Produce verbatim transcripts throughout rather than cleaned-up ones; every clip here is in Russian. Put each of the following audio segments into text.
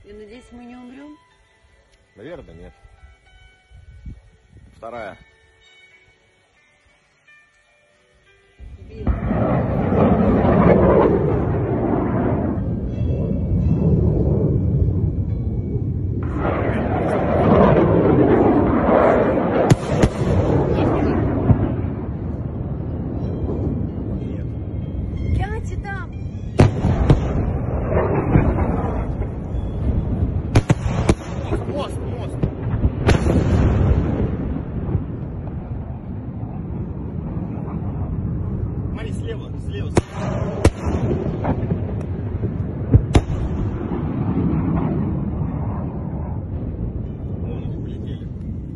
Я надеюсь, мы не умрем? Наверное, нет. Вторая. Гляньте там! Мост, мост. Смотри, слева, слева. Вон они полетели.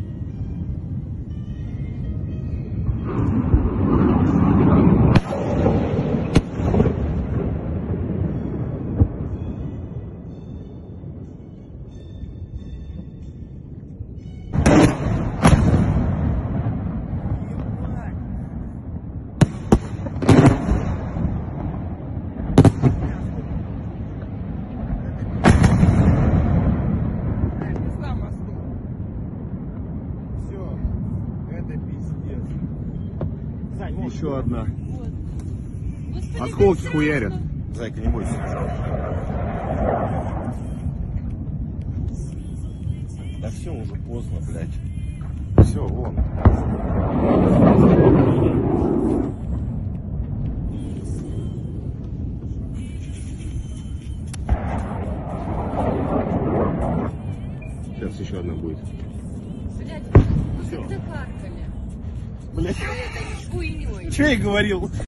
Еще одна. Господи, Осколки да хуярят. Зайка, не бойся, пожалуйста. Да все, уже поздно, блядь. Все, вон. Сейчас еще одна будет. Блядь, Всё. закаркали. Блядь. Этой хуйней. Че я говорил?